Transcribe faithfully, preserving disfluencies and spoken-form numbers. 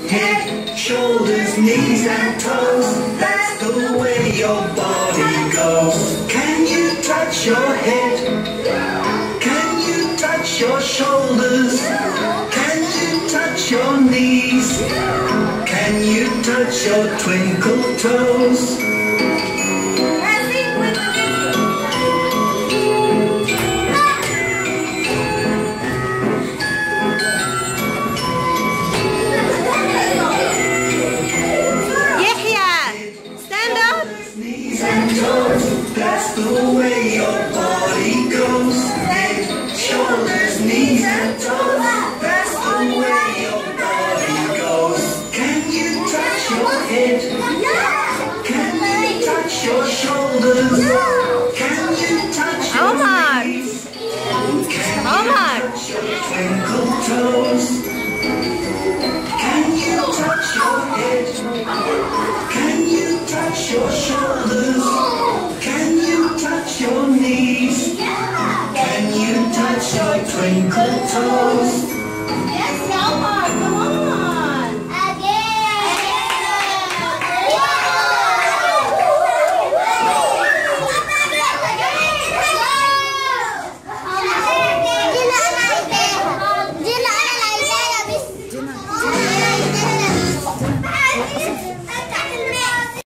Head, shoulders, knees and toes, that's the way your body goes. Can you touch your head? Can you touch your shoulders? Can you touch your knees? Can you touch your twinkle toes? That's the way your body goes. Head, shoulders, knees and toes, that's the way your body goes. Can you touch your head? Can you touch your shoulders? Can you touch your knees? Can you touch your twinkle toes? Can you touch your head? Can you touch your shoulders? Can you touch your knees? Can you touch your twinkle toes?